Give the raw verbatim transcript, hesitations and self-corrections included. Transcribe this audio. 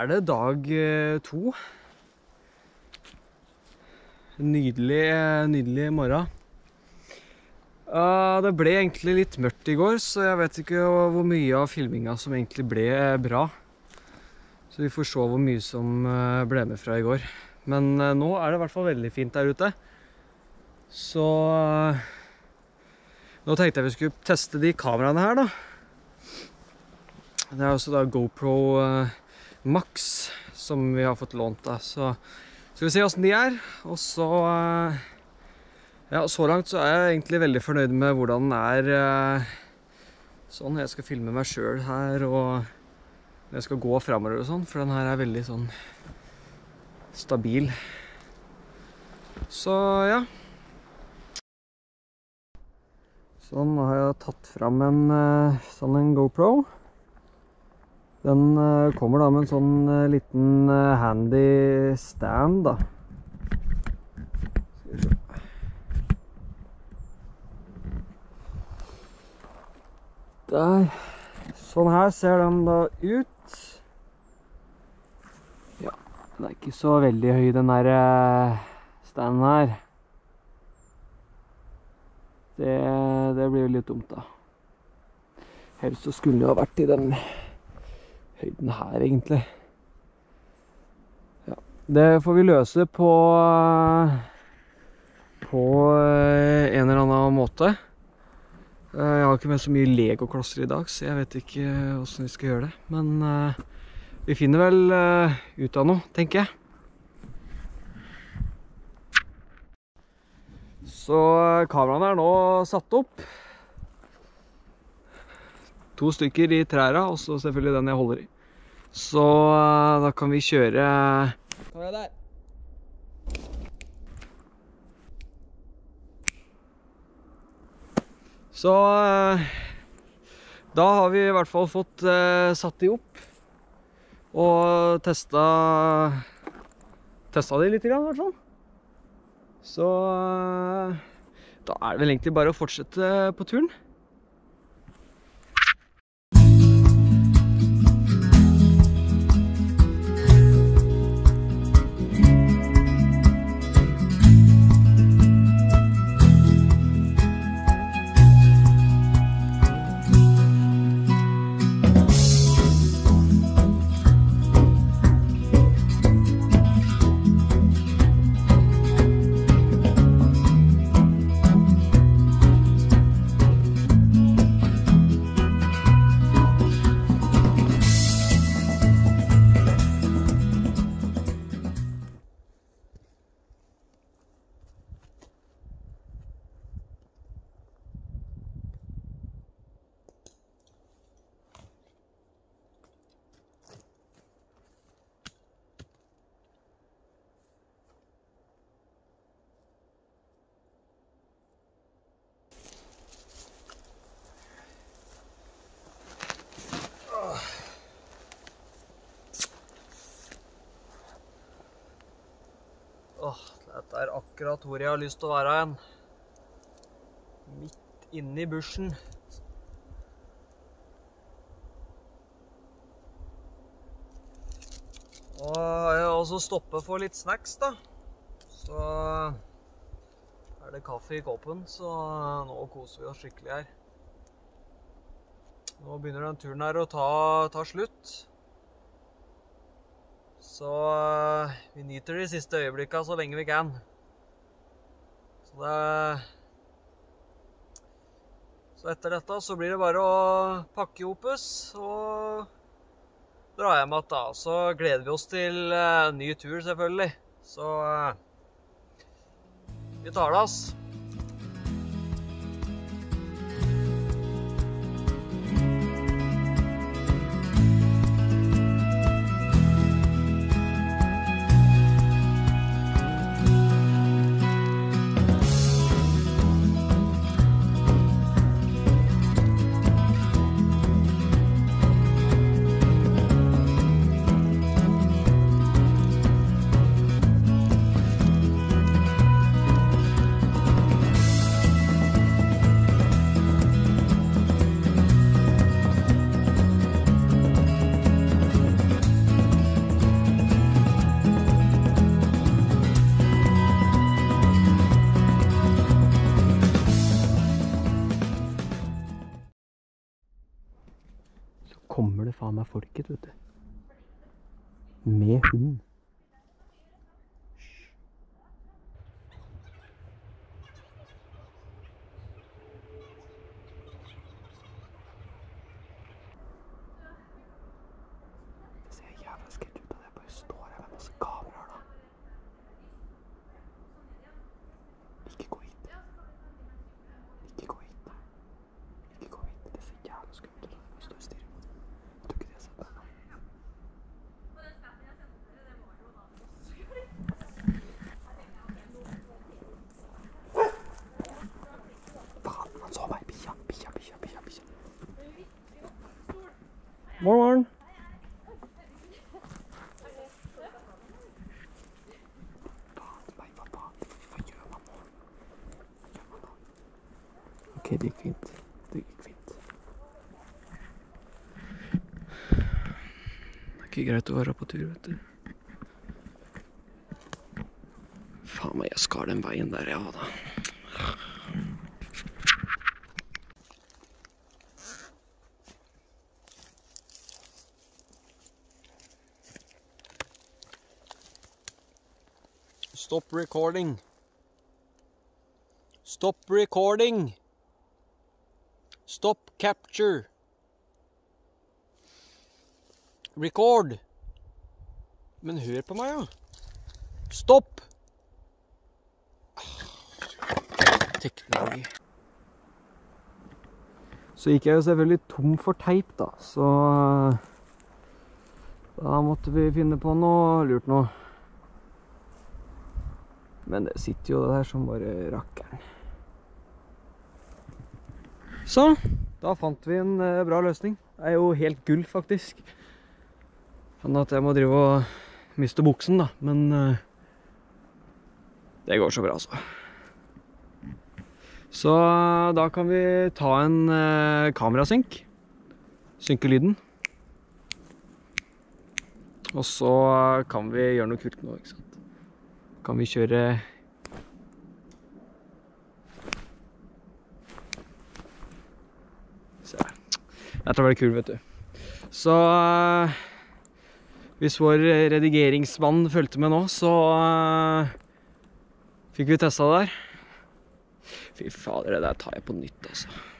er det dag eh, to. Nydelig, nydelig morgen. Uh, det ble egentlig litt mørkt i går, så jeg vet ikke hvor mye av filminga som egentlig ble bra. Så vi får se hvor mye som uh, ble med fra i går. Men uh, nå er det i hvert fall veldig fint der ute. Så uh, nå tenkte jeg vi skulle teste de kameraene her da. Det er også da GoPro uh, Max som vi har fått lånt da. Så skal vi se hvordan de er. Og så, uh, ja, så langt så er jeg egentlig veldig fornøyd med hvordan den er. Uh, sånn, jeg skal filme meg selv her, og jeg skal gå fremover og sånn, for den her er veldig sånn stabil. Så ja. Sånn, nå har jeg tatt frem en uh, sånn en GoPro. Den uh, kommer da med en sånn uh, liten uh, handy stand da. Skal vi se. Der. Sånn her ser den da ut. Ja, den er ikke så veldig høy den der uh, standen her. Det, det blir jo litt dumt da. Helst så skulle det jo ha vært i den høyden her egentlig. Ja, det får vi løse på, på en eller annen måte. Jeg har ikke med så mye Lego-klosser i dag, så jeg vet ikke hvordan vi skal gjøre det. Men uh, vi finner vel uh, ut av noe, tenker jeg. Så kameraene er nå satt opp. To stykker i trærne, og så selvfølgelig den jeg holder i. Så uh, da kan vi kjøre... Hva er det der? Så uh, da har vi i hvert fall fått uh, satt de opp. Og testet, testet de litt grann i hvert fall. Så uh, da er det vel egentlig bare å fortsette på turen. Åh, dette er akkurat hvor jeg har lyst til å være igjen. Midt inne i bushen. Og jeg har også stoppet for litt snacks da. Så er det kaffe i koppen, så nå koser vi oss skikkelig her. Nå begynner den turen her å ta, ta slutt. Så uh, vi nyter de siste øyeblikkene så lenge vi kan. Så, det, så etter dette så blir det bare å pakke opus og dra hjem igjen da. Så gleder vi oss til uh, ny tur selvfølgelig. Så uh, vi tar det, ass. kommer det faen meg folket, vet du. Med hund. Det ser jævla skremt ut, og det bare står her med masse kameraer da. Ikke gå hit. Ikke gå hit. Ikke gå hit. Det ser jævla skremt ut. Det står stille. Jeg tror ikke det er sett der nå. Faen, han så meg. Bikkja, bikkja, bikkja, bikkja, bikkja. Morgen, morgen. Ok, det gikk fint. Det gikk fint. Det er ikke greit å være på tur, vet du. Faen meg, jeg skar den veien der, ja da. Stop recording. Stop recording. Stop capture. Record. Men hør på meg, ja. Stopp. Teknologi. Så gikk jeg jo selvfølgelig tom for teip da, så da måtte vi finne på noe lurt nå. Men det sitter jo det der som bare rakkeren. Så, da fant vi en uh, bra løsning. Det er jo helt gull, faktisk. Sånn at jeg må drive og miste buksen, da. Men uh, det går så bra, altså. Så uh, da kan vi ta en uh, kamerasynk. Synke lyden. Og så uh, kan vi gjøre noe kult nå, ikke sant? Kan vi kjøre... Se her. Dette var det kul, vet du. Så uh, hvis vår redigeringsmann følte med nå, så uh, fikk vi testet det der. Fy fader, det der tar jeg på nytt, altså.